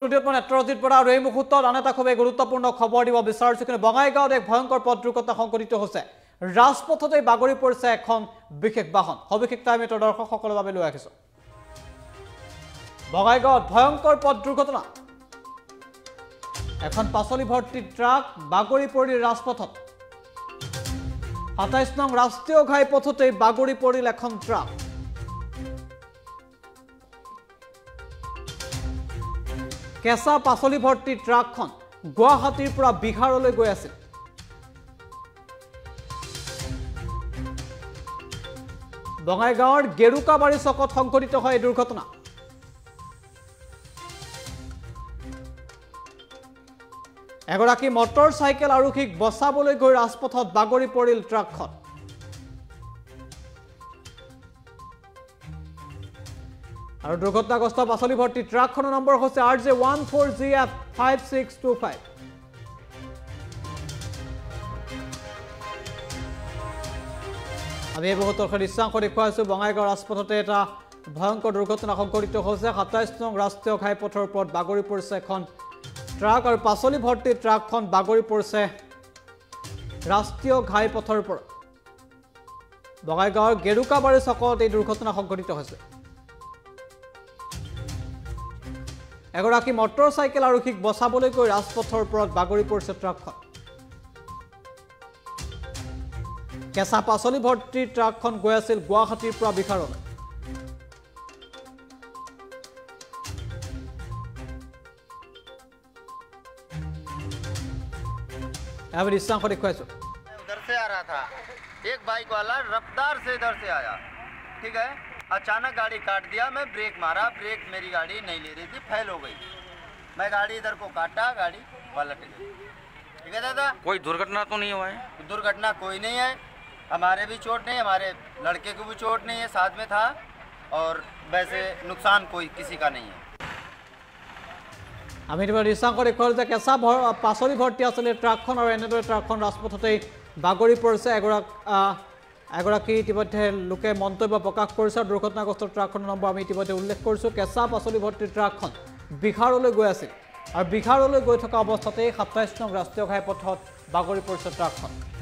নেত্ৰজিত বৰা আৰু এই মুহূৰ্তত আন এটা খুবেই গুৰুত্বপূৰ্ণ খবৰ দিব বিচাৰিছো কিন্তু বঙাইগাঁৱত এক ভয়ংকৰ পথ দুৰ্ঘটনা সংঘটিত হৈছে ৰাজপথতে বাগৰি পৰিছে এখন বিশেষ বাহন সবিশেষতা আমি দৰ্শকসকলৰ বাবে লৈ আহিছো বঙাইগাঁৱত ভয়ংকৰ পথ দুৰ্ঘটনা এখন পাচলি ভৰ্তি ট্ৰাক বাগৰি পৰিল ৰাজপথত ২৭ নং ৰাষ্ট্ৰীয় ঘাইপথতে বাগৰি পৰিল এখন ট্ৰাক কেঁচা পাচলি ভৰ্তি ট্ৰাকখন গুৱাহাটীৰ পৰা বিহাৰলৈ গৈ আছিল বঙাইগাঁৱৰ গেৰুকাবাৰী চকত সংঘটিত হয় এই দুৰ্ঘটনা এগৰাকী মটৰ চাইকেল আৰোহীক বচাবলৈ গৈ ৰাজপথত বাগৰি পৰিল ট্ৰাকখন আৰু দুৰ্ঘটনাগ্ৰস্ত পাচলি ভৰ্তি ট্ৰাকখনৰ নম্বৰ হৈছে RJ14GF5625 আমি এই মুহূৰ্তৰ দৃশ্যাংশ দেখুৱাইছো বঙাইগাঁও ৰাজপথতে এটা ভয়ংকৰ দুৰ্ঘটনা সংঘটিত হৈছে ২৭ নং ৰাষ্ট্ৰীয় ঘাইপথৰ ওপৰত বাগৰি পৰিছে এখন ট্ৰাক আৰু পাচলি ভৰ্তি ট্ৰাকখন বাগৰি পৰিছে ৰাষ্ট্ৰীয় ঘাইপথৰ ওপৰত বঙাইগাঁৱৰ গেৰুকাবাৰী চকত এই দুৰ্ঘটনা সংঘটিত হৈছে এগৰাকী মটৰ চাইকেল আৰোহীক বচাবলৈ গৈ ৰাজপথৰ ওপৰত বাগৰি পৰিছে ট্ৰাকখন কেঁচা পাচলি ভৰ্তি ট্ৰাকখন গৈ আছিল গুৱাহাটীৰ পৰা বিহাৰলৈ আমি দৃশ্যাংশ দেখুৱাইছো उधर से आ रहा था एक बाइक वाला रफ्तार से इधर से आया ठीक है अचानक गाड़ी काट दिया मैं ब्रेक मारा ब्रेक मेरी गाड़ी नहीं ले रही थी फेल हो गई मैं गाड़ी इधर को काटा गाड़ी पलट गई ठीक है दादा कोई दुर्घटना तो नहीं हुआ है दुर्घटना कोई नहीं है हमारे भी चोट नहीं हमारे लड़के को भी चोट नहीं है साथ में था और वैसे नुकसान कोई किसी का नहीं है আমি দৃশ্যাংশ দেখুৱালো যে কেঁচা পাচলি ভৰ্তি আছিলে ট্ৰাকখন আৰু এনেদৰে ট্ৰাকখন ৰাজপথতেই বাগৰি পৰিছে এগৰাকী ইতিমধ্যে লোকে মন্তব্য প্ৰকাশ কৰিছে দুৰ্ঘটনাগ্ৰস্ত ট্ৰাকখনৰ নম্বৰ আমি ইতিমধ্যে উল্লেখ কৰিছোঁ কেঁচা পাচলি ভৰ্তি ট্ৰাকখন বিহাৰলৈ গৈ আছিল আৰু বিহাৰলৈ গৈ থকা অৱস্থাতেই ২৭ নং ৰাষ্ট্ৰীয় ঘাইপথত বাগৰি পৰিছে ট্ৰাকখন